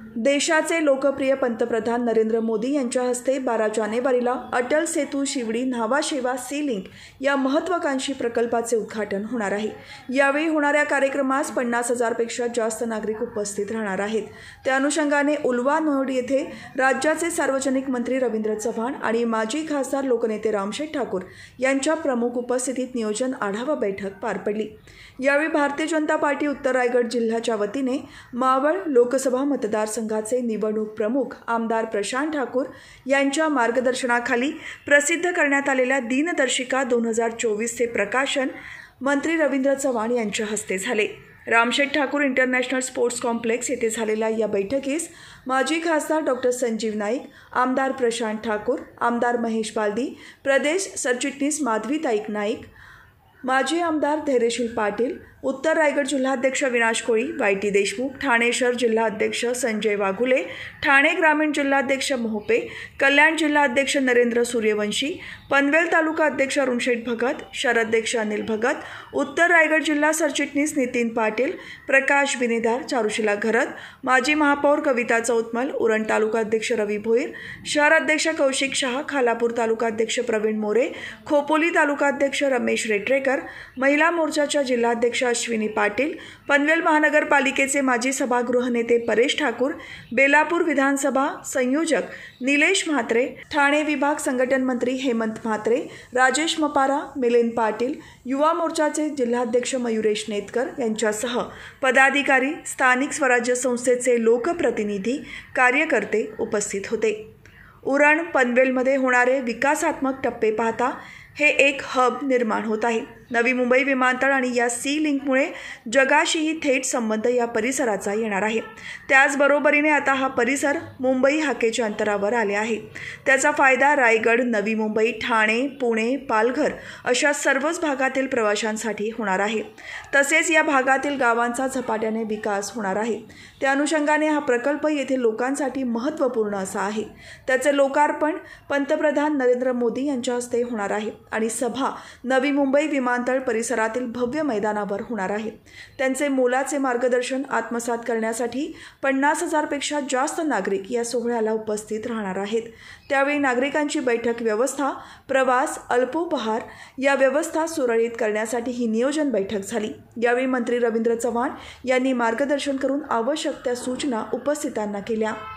देशाचे लोकप्रिय पंतप्रधान नरेंद्र मोदी यांच्या हस्ते 12 जानेवारीला अटल सेतू शिवडी न्हावा शेवा सी लिंक या महत्त्वाकांक्षी प्रकल्पाचे उद्घाटन होणार आहे। यावेळी होणाऱ्या कार्यक्रमास 50,000 पेक्षा जास्त नागरिक उपस्थित राहणार आहेत। त्या अनुषंगाने उल्वानोड येथे राज्याचे सार्वजनिक मंत्री रवींद्र चव्हाण आणि माजी खासदार लोकनेते रामशेठ ठाकूर यांच्या प्रमुख उपस्थितीत नियोजन आढावा बैठक पार पडली। यावेळी भारतीय जनता पार्टी उत्तर रायगड जिल्ह्याच्या वतीने मावळ लोकसभा मतदारसंघाचे निवडणूक प्रमुख आमदार प्रशांत ठाकूर यांच्या मार्गदर्शनाखाली प्रसिद्ध करण्यात आलेल्या दिनदर्शिका 2024 चे प्रकाशन मंत्री रवींद्र चव्हाण यांच्या हस्ते झाले। Ramsheth Thakur international sports complex येथे झालेल्या या बैठकीस माजी खासदार डॉक्टर संजीव नाईक, आमदार प्रशांत ठाकूर, आमदार महेश बालदी, प्रदेश सरचिटणीस माधवीताई नाईक, माजी आमदार धैर्यशील पाटील, उत्तर रायगड जिल्हाध्यक्ष विनाश कोळी, वाय.टी. देशमुख, ठाणे शहर जिल्हाध्यक्ष संजय वाघुले, ठाणे ग्रामीण जिल्हाध्यक्ष मोहपे, कल्याण जिल्हाध्यक्ष नरेंद्र सूर्यवंशी, पनवेल तालुका अध्यक्ष अरुणशेठ भगत, शहराध्यक्ष अनिल भगत, उत्तर रायगड जिल्हा सरचिटणीस नितीन पाटील, प्रकाश बिनेदार, चारुशिला घरत, माजी महापौर कविता चौतमल, उरण तालुका अध्यक्ष रवी भोईर, शहराध्यक्ष कौशिक शहा, खालापूर तालुका अध्यक्ष प्रवीण मोरे, खोपोली तालुका अध्यक्ष रमेश रेटरेकर, महिला मोर्चाच्या जिल्हाध्यक्ष अश्विनी पाटील, पनवेल महानगरपालिकेचे माजी सभागृह नेते परेश ठाकूर, बेलापूर विधानसभा संयोजक निलेश म्हात्रे, ठाणे विभाग संघटन मंत्री हेमंत म्हात्रे, राजेश मपारा, मिलिंद पाटील, युवा मोर्चाचे जिल्हाध्यक्ष मयुरेश नेतकर यांच्यासह पदाधिकारी, स्थानिक स्वराज्य संस्थेचे लोकप्रतिनिधी, कार्यकर्ते उपस्थित होते। उरण पनवेलमध्ये होणारे विकासात्मक टप्पे पाहता हे एक हब निर्माण होत आहे। नवी मुंबई विमानतळ आणि या सी लिंकमुळे जगाशीही थेट संबंध या परिसराचा येणार आहे। त्याचबरोबरीने आता हा परिसर मुंबई हाकेच्या अंतरावर आले आहे। त्याचा फायदा रायगड, नवी मुंबई, ठाणे, पुणे, पालघर अशा सर्वच भागातील प्रवाशांसाठी होणार आहे। तसेच या भागातील गावांचा झपाट्याने विकास होणार आहे। त्या अनुषंगाने हा प्रकल्प येथील लोकांसाठी महत्त्वपूर्ण असा आहे। त्याचे लोकार्पण पंतप्रधान नरेंद्र मोदी यांच्या हस्ते होणार आहे आणि सभा नवी मुंबई विमानतळ परिसरातील भव्य मैदानावर होणार आहे। त्यांचे मोलाचे मार्गदर्शन आत्मसात करण्यासाठी 50,000 पेक्षा जास्त नागरिक या सोहळ्याला उपस्थित राहणार आहेत। त्यावेळी नागरिकांची बैठक व्यवस्था, प्रवास, अल्पोपहार या व्यवस्था सुरळीत करण्यासाठी ही नियोजन बैठक झाली। यावेळी मंत्री रवींद्र चव्हाण यांनी मार्गदर्शन करून आवश्यक त्या सूचना उपस्थितांना केल्या।